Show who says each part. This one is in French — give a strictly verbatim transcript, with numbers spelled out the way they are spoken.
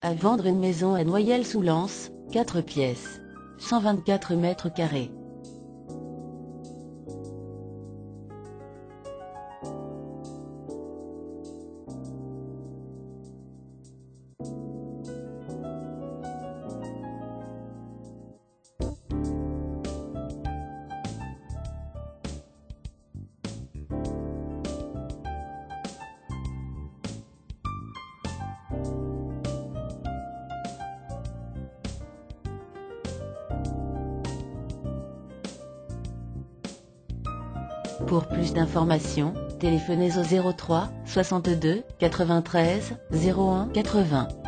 Speaker 1: À vendre une maison à Noyelles-sous-Lens, quatre pièces, cent vingt-quatre mètres carrés. Pour plus d'informations, téléphonez au zéro trois soixante-deux quatre-vingt-treize zéro un quatre-vingts.